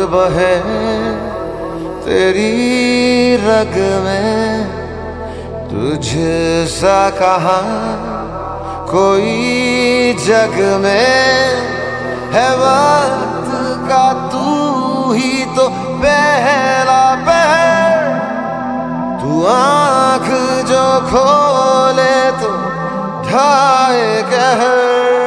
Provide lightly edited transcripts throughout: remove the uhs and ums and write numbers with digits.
बहे तेरी रग में, तुझसा कहाँ कोई जग में है। वक्त का तू ही तो पहला पहर, तू आँख जो खोले तो ढाए कहर।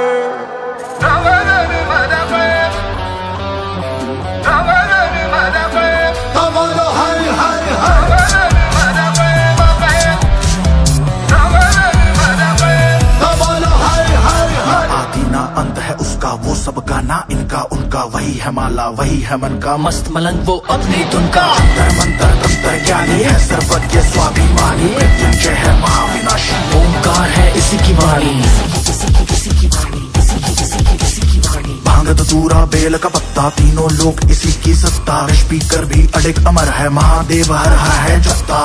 अंत है उसका वो सब गाना, इनका उनका वही है माला, वही है मन का मस्त मलंग वो अपनी धुन का। अंतर मंत्र तंत्र ज्ञानी है सर्वज्ञ स्वाभिमानी, मृत्युंजय है महाविनाशी, ओंकार है इसी की वाणी। भांग धतूरा बेल का पत्ता, तीनों लोग इसी की सत्ता, स्पीकर भी अडिग अमर है, महादेव हर रहा है जत्ता।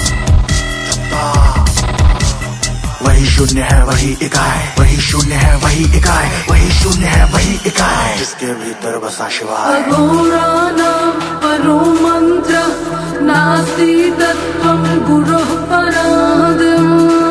वही शून्य है वही इकाई, वही शून्य है वही इकाई, वही शून्य है वही इकाई, जिसके भीतर बसा शिवाय। अघोराणां परो मंत्र नास्ति तत्त्वं गुरोः पराद्।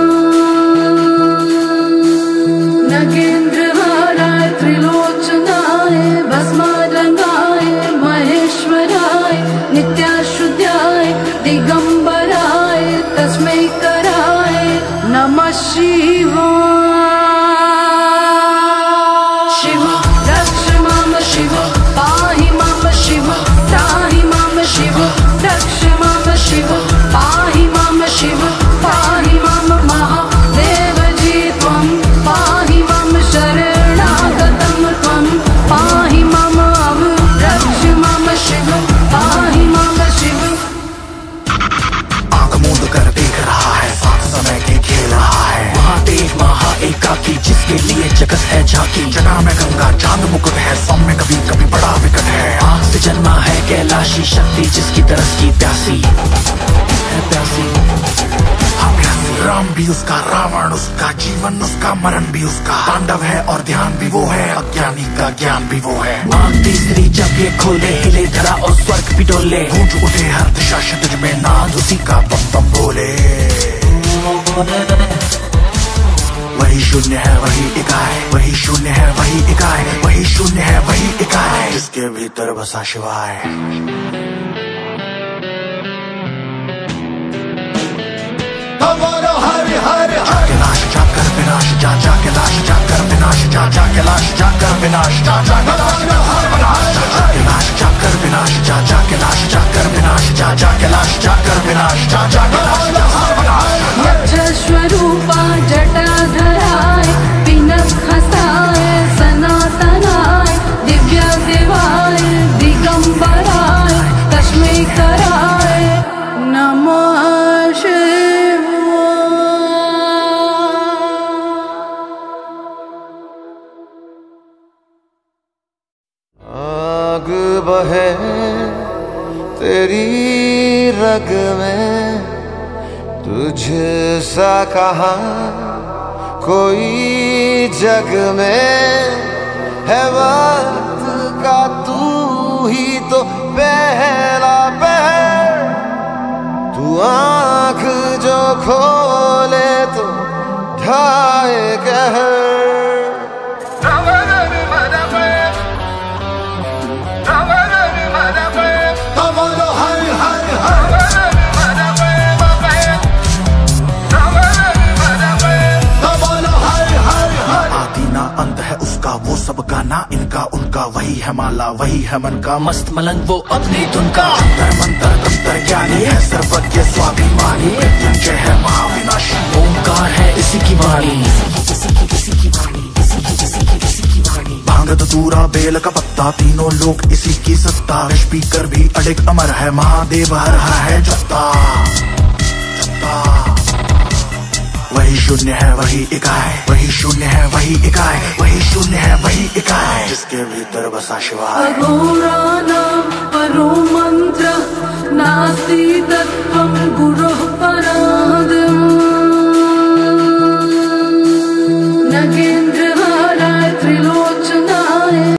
नगेन्द्रहाराय त्रिलोचनाय भस्मारंगाय महेश्वराय नित्याशुद्धाय दिगंबराय तस्मै कराय नमः शिवाय। शिव रक्ष माम शिव पाहि माम शिव त्राहि माम शिव रक्ष माम शिव पाहि माम शिव पाहि माम महादेव जी त्वं पाहि माम शरणागतं त्वं पाहि माम अव रक्ष माम शिव पाहि माम शिव। आंख मूंद कर देख रहा है, साथ समय के खेल रहा है, महादेव महा एकाकी जिसके लिए जगत है झांकी। जना में गंगा चांद मुकुट है, सौम्य कभी कभी बड़ा विकट है, आग से जन्मा है कैलाशी शक्ति जिसकी तरस की प्यासी है प्यासी। राम भी उसका, रावण उसका, जीवन उसका, मरण भी उसका, तांडव है और ध्यान भी वो है, अज्ञानी का ज्ञान भी वो है। आंख तीसरी जब ये खोले, हिले धरा और स्वर्ग भी डोले, गूंज उठे हर दिशा क्षितिज में नाद उसी का बम बम बोले। वही शून्य है वही इकाई, वही शून्य है वही इकाई, वही शून्य है वही इकाई, जिसके भीतर बसा शिवाय। कैलाश जाकर विनाश जा, जा कैलाश जाकर विनाश जा, जा कैलाश जाकर विनाश जा, जा कैलाश जाकर विनाश जा, जा कैलाश जाकर विनाश जा, जा कैलाश जाकर विनाश जा, जा कैलाश। यक्ष स्वरूपा जटाधराय पिनकहस्ताय सनातनाय दिव्य देवाय दिगंबराय तस्मै कराय नमः शिवाय। आग बहे तेरी रग में, तुझसा कहाँ कोई जग में है। वक्त का तू ही तो पहला पहर, तू आँख जो खोले तो ढाए कहर। अंत है उसका वो सब गाना, इनका उनका वही है माला, वही है मन का मस्त मलंग वो अपनी धुन का। अंतर मंत्र तंत्र ज्ञानी है सर्वज्ञ स्वाभिमानी, मृत्युंजय है महाविनाशी, ओंकार है इसी की वाणी। भांग धतूरा बेल का पत्ता, तीनों लोग इसी की सत्ता, स्पीकर भी अडिग अमर है, महादेव हर रहा है जत्ता। वही शून्य है वही इकाई, वही शून्य है वही इकाई, वही शून्य है वही इकाई, जिसके भीतर बसा शिवाय। अघोराणां परो मंत्र नास्ति तत्त्वं गुरोः पराद्।